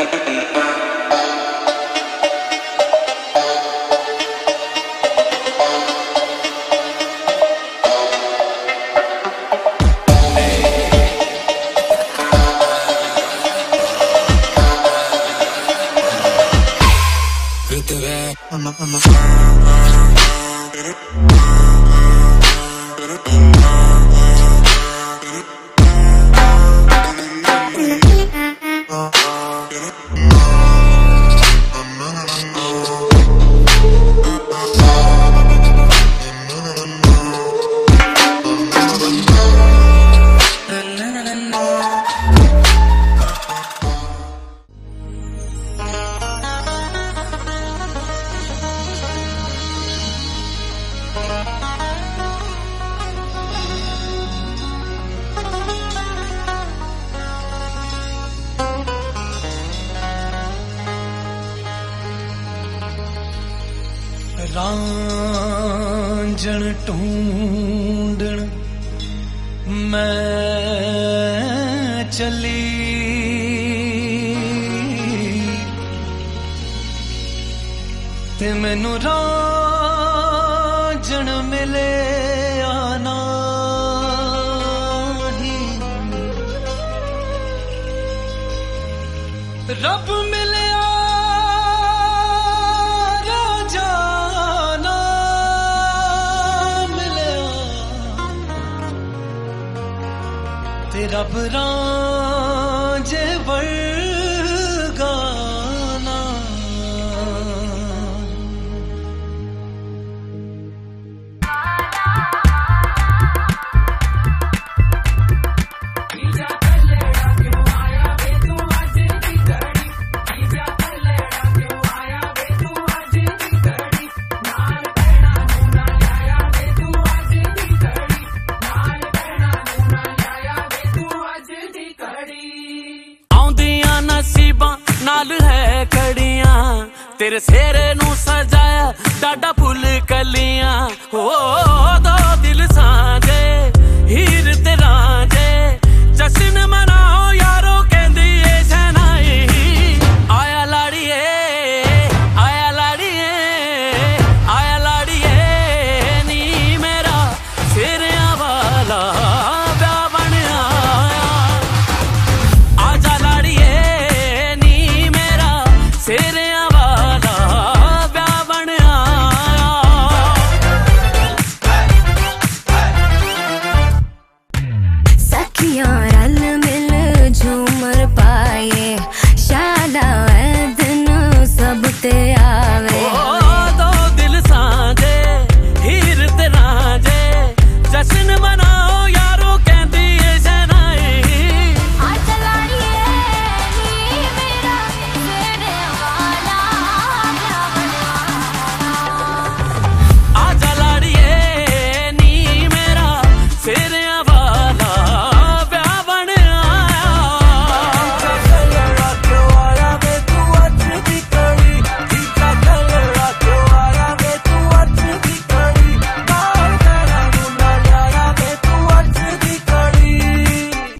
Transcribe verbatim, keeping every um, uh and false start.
I'm a, I'm a रांझण ढूंढण मैं चली ते मैनू रांझण मिले आना ही रब मिले रब रांझे वर्गाना नाल है खड़ियां तेरे सेरे नू सजाया डाडा फुल कलियां हो दो दिल सांझे हीर ते रांझे जश्न मनाओ यारो कहंदी ए शहनाई आया लाड़िए आया लाड़िए आया लाड़िए नी मेरा सेरिया वाला ब्याह बन आया आजा लाड़िए सेरिया वाला ब्याह बन आया सखियां रल मिल झूमर पाए शाला दिन सब ते आवे ओ दो दिल सांझे हीर ते रांझे जश्न मना